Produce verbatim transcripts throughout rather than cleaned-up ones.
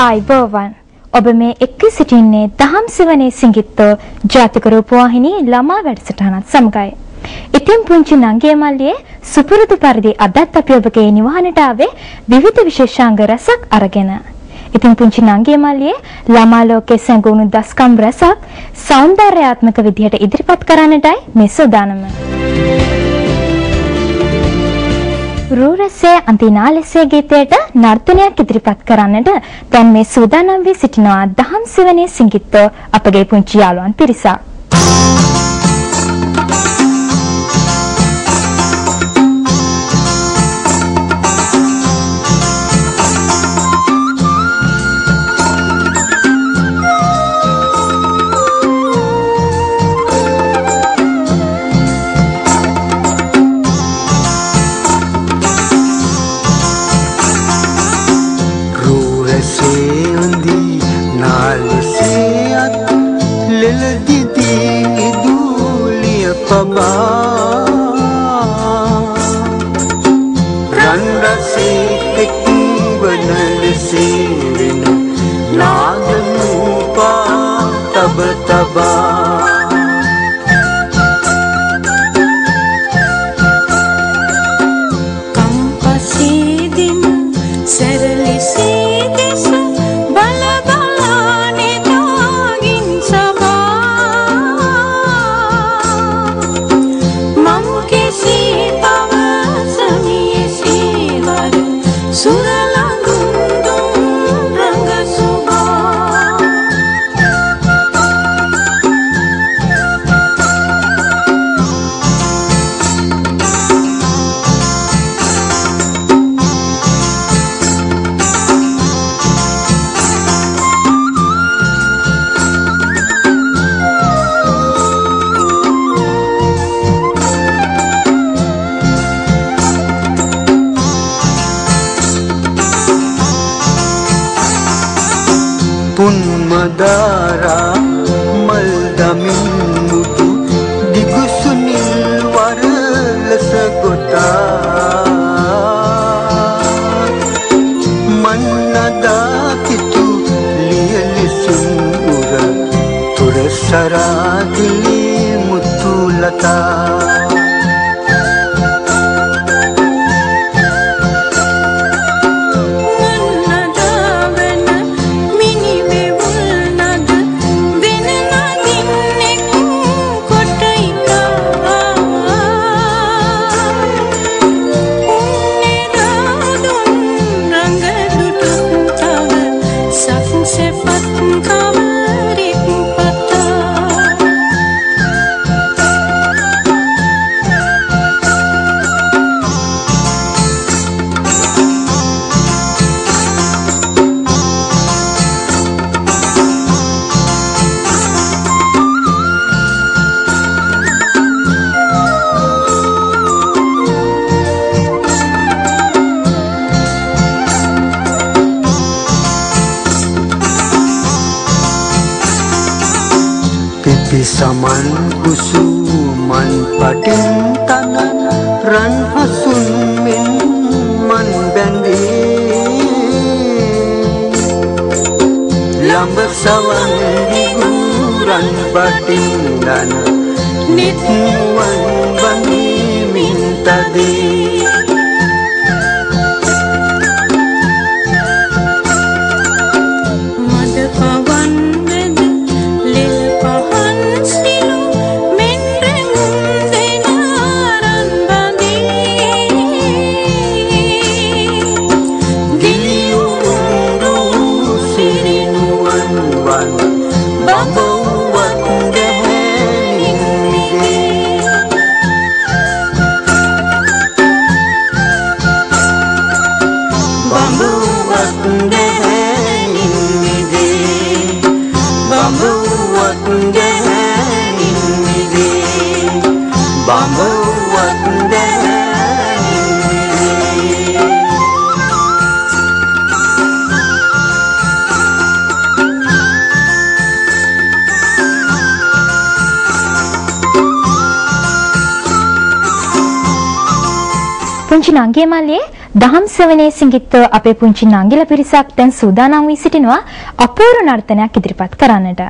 ආයිබෝවන් ඔබ මේ එක්ක සිටින්නේ දහම් සෙවනේ සිඟිත්ත ජාතික රූපවාහිනී ළමා වැඩසටහනත් සමගයි. ඉතින් පුංචි නංගිය මල්ලියේ සුපුරුදු පරිදි අදත් අපි ඔබගේ නිවහනට ආවේ විවිධ විශේෂාංග රසක් අරගෙන. ඉතින් පුංචි නංගිය මල්ලියේ ළමා ලෝකයේ සැඟවුණු දස්කම් රසක් සෞන්දර්යාත්මක විදිහට ඉදිරිපත් කරන්නටයි මේ සූදානම. රූරසේ අන්තිනාලසේ ගීතයට නර්තනයක් ඉදිරිපත් කරන්නට දැන් මේ සූදානම් වී සිටිනවා දහම් සෙවනේ සිඟිත්ත අපගේ පුංචි යාළුවන් පිරිසක්. Saman kusuman padin tanan ran hasun min man bandi lamb sawan diguran padin dan nitwan bani minta di පුංචි නංගිය මල්ලියේ දහම් සෙවනේ සිඟිත්ත අපේ පුංචි නංගිලා පිරිසක් දැන් සූදානම් වී සිටිනවා අපූර්ව නර්තනයක් ඉදිරිපත් කරන්නට.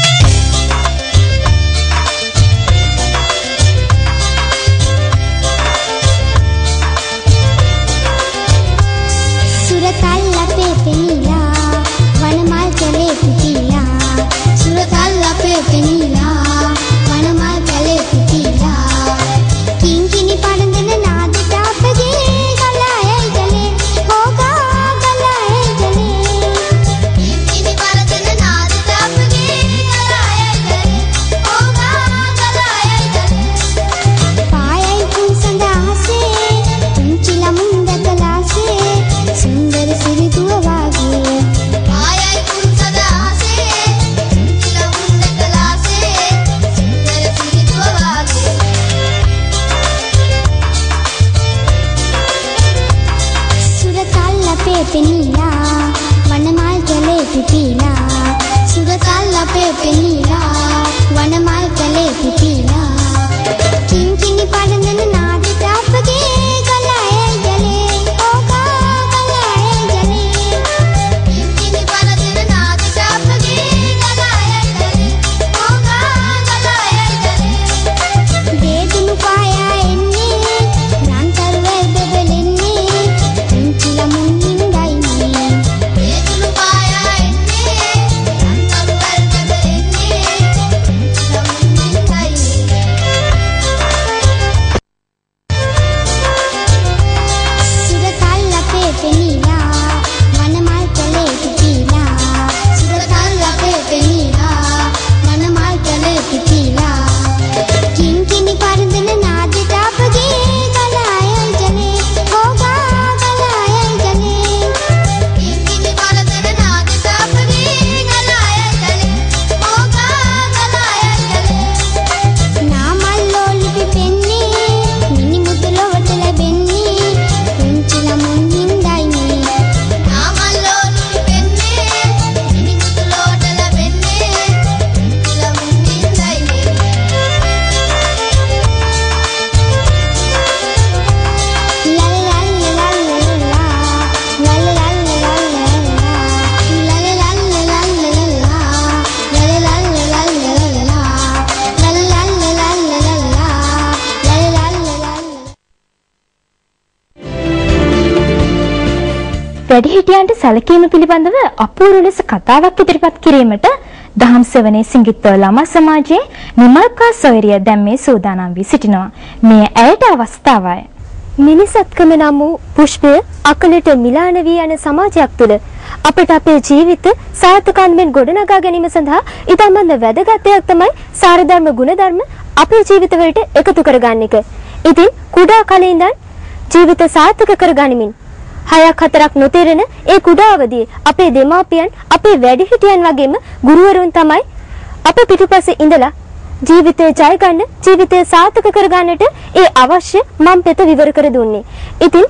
වැඩිහිටියන්ට සැලකීම පිළිබඳව අපූර්ව ලෙස කතාවක් ඉදිරිපත් කිරීමට දහම් සෙවනේ සිඟිත්ත ළමා සමාජයේ නිමල්කා සොයරිය දැන් මේ සූදානම් වී සිටිනවා. මේ ඇයට අවස්ථාවයි. මිනිසත්කම නම් වූ පුෂ්පය අකලට මිලාන වී යන සමාජයක් තුළ අපට අපේ ජීවිත සාර්ථකත්වයෙන් ගොඩනගා ගැනීම සඳහා ඉතාමත් වැදගත් දෙයක් තමයි සාරධර්ම ගුණධර්ම අපේ ජීවිතවලට එකතු කරගන්න එක. ඉතින් කුඩා කාලේ ඉඳන් ජීවිත සාර්ථක කරගනිමින් හයක් හතරක් නොතේරෙන ඒ කුඩා අවදියේ අපේ දෙමාපියන් අපේ වැඩිහිටියන් වගේම ගුරුවරුන් තමයි අප පිටුපස්සේ ඉඳලා ජීවිතේ ජය ගන්න ජීවිතය සාර්ථක කරගන්නට ඒ අවශ්‍ය මම් පෙත විවර කර දුන්නේ. ඉතින්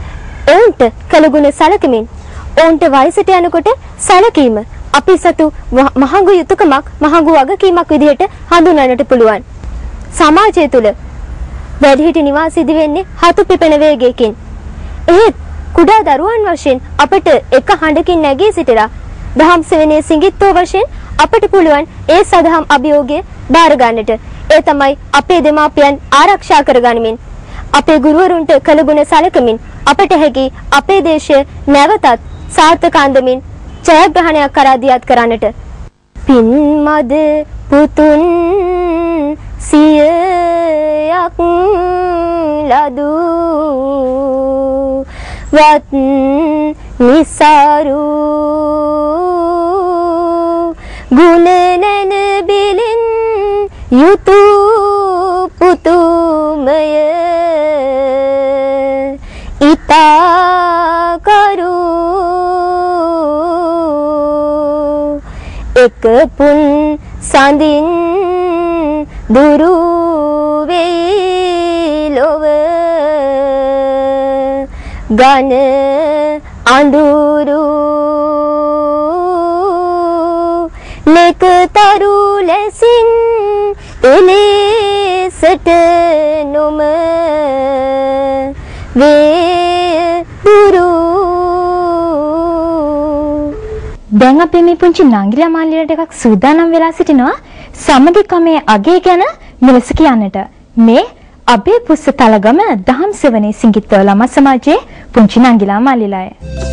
ඔවුන්ට කළගුණ සැලකමින් ඔවුන්ට වයසට යනකොට සැලකීම අපි සතු මහඟු යුතුයකමක් මහඟු වගකීමක් විදිහට හඳුන්වන්නට පුළුවන්. සමාජය තුළ වැඩිහිටි නිවාස ඉදි වෙන්නේ හතු පිපෙන වේගයකින්. එහෙත් කුඩා දරුවන් වශයෙන් අපට එක හඬකින් නැගී සිටලා දහම් සෙවනේ සිඟිත්තෝ වශයෙන් අපට පුළුවන් ඒ සදහම් අභියෝගය බාර ගන්නට. ඒ තමයි අපේ දෙමාපියන් ආරක්ෂා කරගනිමින් අපේ ගුරුවරුන්ට කළගුණ සැලකමින් අපට හැකි අපේ දේශය නැවතත් සාර්ථක අන්දමින් ජයග්‍රහණයක් කරා දියත් කරන්නට. පින්මද පුතුන් සියයක් ලදු වත් නිසාරු ගුණ නැන බිලින් යුතු පුතුමය ඉතා කරු එක පුන් සඳින් දුරු වෙයි ලොව ගන අඳුරු නෙකතරු ලෙසින් එලෙසට නොම වේ දැන් අපි මේ පුංචි නංගිලා මාලියට එකක් සූදානම් වෙලා සිටිනවා සමගිකමේ අගය ගැන මෙලෙස කියන්නට. මේ අබේ පුස්ස තලගම දහම් සෙවනේ සිඟිත්ත ළමා සමාජයේ පුංචි නංගිලා මාලිලාය.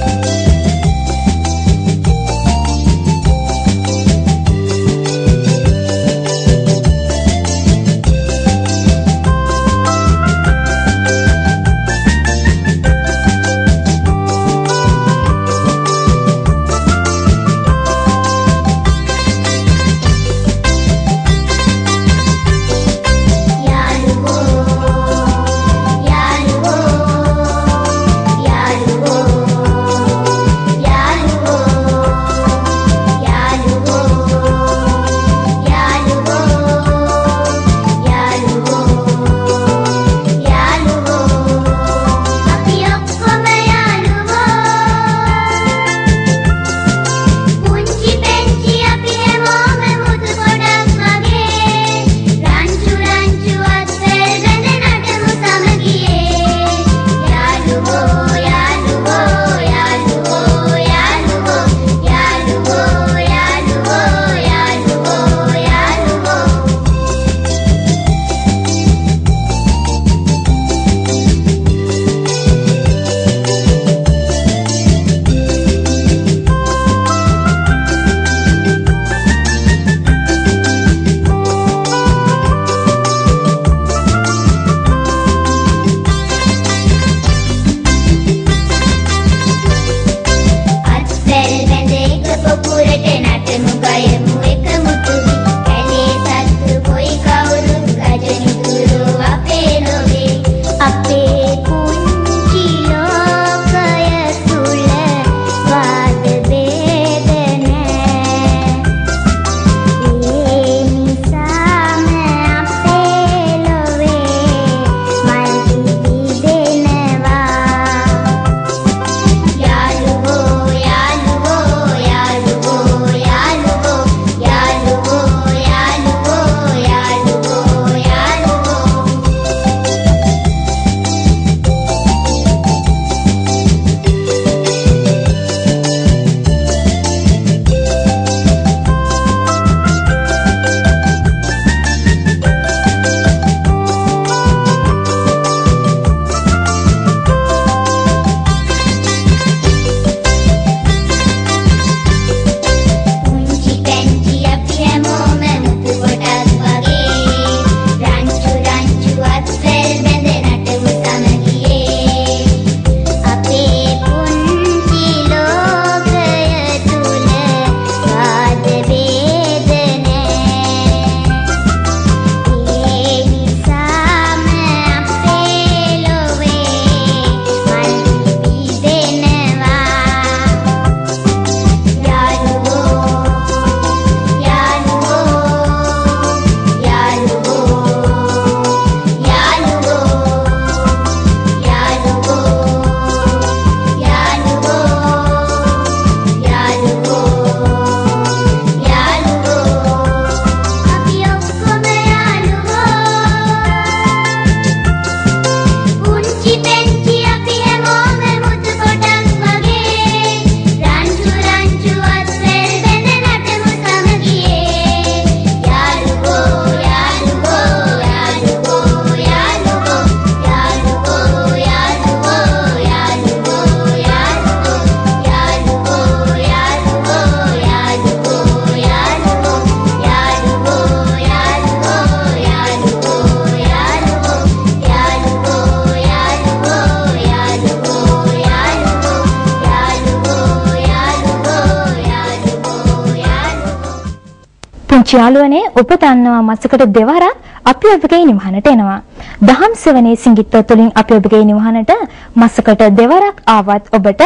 යාළුවනේ ඔබ දන්නවා මාසකට දෙවරක් අපි ඔබගේ නිවහනට එනවා. දහම් සෙවනේ සිඟිත්ත තුළින් අපි ඔබගේ නිවහනට මාසකට දෙවරක් ආවත් ඔබට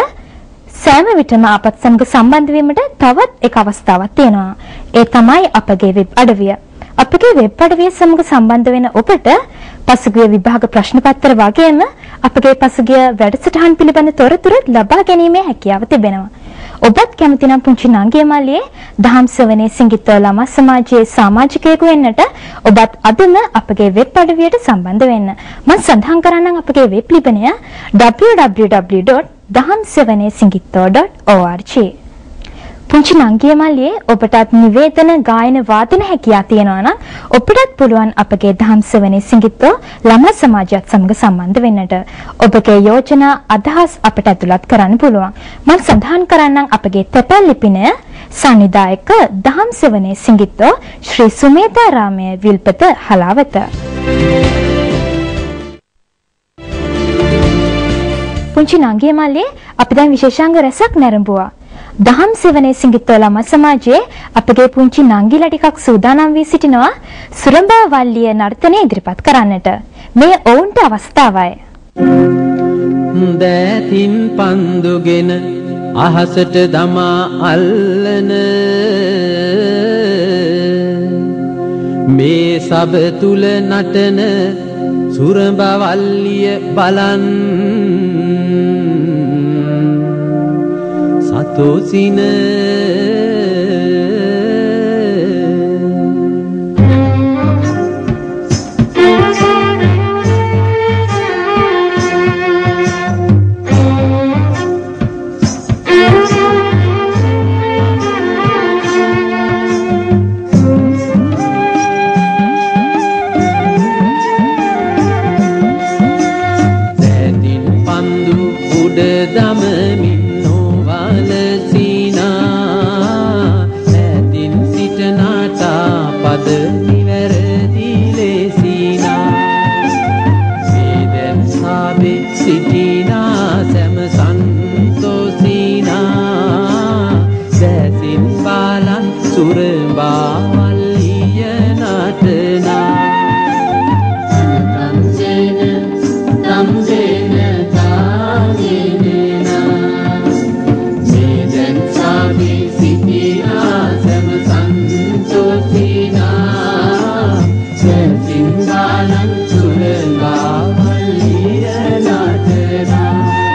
සෑම විටම අපත් සමග සම්බන්ධ වීමට තවත් එක අවස්ථාවක් තියෙනවා. ඒ තමයි අපගේ වෙබ් අඩවිය. අපගේ වෙබ් අඩවිය සමග සම්බන්ධ වෙන ඔබට පසුගිය විභාග ප්‍රශ්න පත්‍ර වගේම අපගේ පසුගිය වැඩසටහන් පිළිබඳ තොරතුරු ලබා ගැනීමේ හැකියාව තිබෙනවා. ඔබත් කැමති නම් පුංචි නංගිය මල්ලියේ දහම් සෙවනේ සිඟිත්ත ළමා සමාජයේ සමාජිකයෙකු වෙන්නට ඔබත් අදම අපගේ වෙබ් අඩවියට සම්බන්ධ වෙන්න. මම සඳහන් කරන්නම් අපගේ වෙබ් ලිපිනය double-u double-u double-u dot daham sewane singitto dot org. පුංචි නංගිය මල්ලියේ ඔබටත් නිවේදන ගායන වාදන හැකියාව තියෙනවා නම් ඔබටත් පුළුවන් අපගේ දහම් සෙවනේ සිඟිත්තෝ ළමා සමාජයත් සමග සම්බන්ධ වෙන්නට. ඔබගේ යෝජනා අදහස් අපට ඇතුළත් කරන්න පුළුවන්. මම සඳහන් කරන්නම් අපගේ තැපැල් ලිපිනය සංවිධායක දහම් සෙවනේ සිඟිත්තෝ ශ්‍රී සුමේතාරාමයේ විල්පත හලාවත. පුංචි නංගිය මල්ලියේ අපි දැන් විශේෂාංග රැසක් නැරඹුවා. දහම් සෙවනේ සිඟිත්තෝ ළමා සමාජයේ අපගේ පුංචි නංගිලා ටිකක් සූදානම් වී සිටිනවා සුරඹා වල්ලිය නර්තනය ඉදිරිපත් කරන්නට. මේ ඔවුන්ට අවස්ථාවයි. දෑතින් පන්දුගෙන අහසට දමා අල්ලන මේ සබ තුල නටන සුරඹා වල්ලිය බලන් සතෝසින දැදින් පන්දු උඩ දමමින් නිවැරදි ලෙසිනා වේදන් සාබේ සිටිනා සැම සන්තෝසිනා දැසින් බාලන් සුරඹා වල්ලිය නටනා තම්සේන තම්සේන තාගිනේනා වේදන් සාබේ සිටිනා සැම සන්තෝසිනා සිංහලන් සුරඹා වල්ලිය නටනා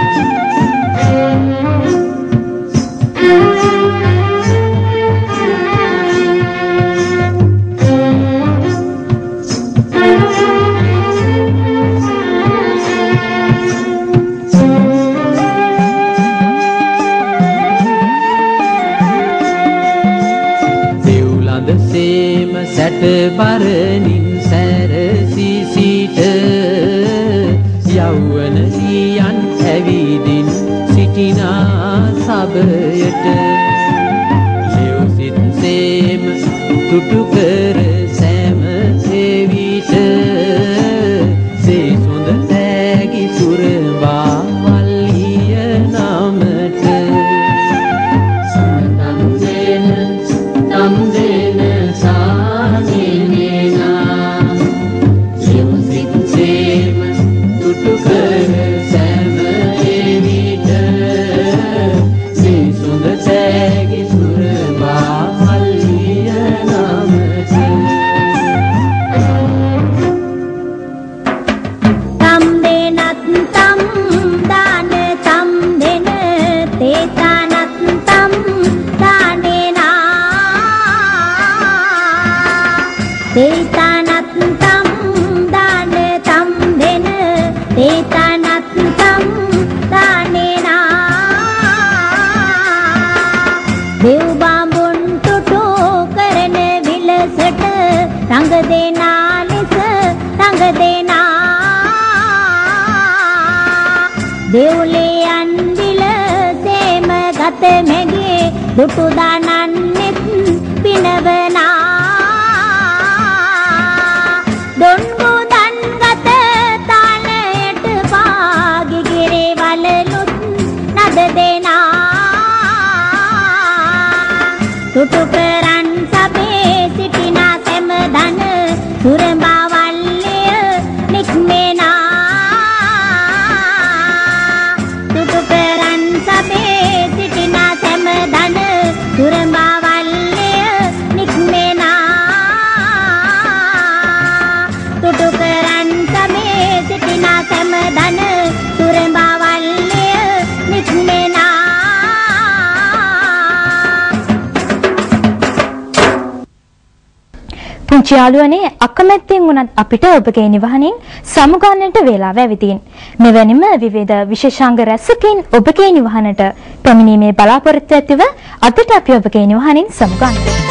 දෙව්ලඳ සේම සැට බරණින් සැරසි සිට යෞවන ලියන් ඇවිදින් සිටිනා සබයට ලෙව්සිත් සේම තුටු කර සෑම සෙවිට සේසොඳ තෑගි සුරඹා වල්ලිය නමට තම්සේන තම්සේන සාගිනේනා ලෙව්සිත් සේම තුටු කර සෑම එවිට සේසොඳ තෑගි සුරඹා වල්ලිය නමට තම් දෙනත් තම් දාන තම් දෙන තේතනත් තම් දානේනා තේතනත් තම් දාන තම් දෙන තේතනත් තම් දානේනා දෙව් බඹුන් තුටු කරන විලසට රඟ දෙනා ලෙස රඟ දෙනා දෙව්ලයන් විල සේම ගත මැගේ දුටු දානන්නෙත් පිනවනා දොන්ගු දන් ගත තාලයට පාගිගිරේ වලලුත් නද දෙනා තුටු කරන් සබේ සිටිනා සැම දන සුරඹා වල්ලිය නික්මෙනා තුටු කරන් සබේ සිටිනා සැම දන සුරඹා පුංචි යාළුවනේ අකමැත්තෙන් වුණත් අපිට ඔබගේ නිවහනින් සමුගන්නට වේලාව ඇවිදින්. මෙවැනිම විවිධ විශේෂාංග රැසකින් ඔබගේ නිවහනට පැමිණීමේ බලාපොරොත්තු ඇතිව අදට අපි ඔබගේ නිවහනින් සමුගන්නවා.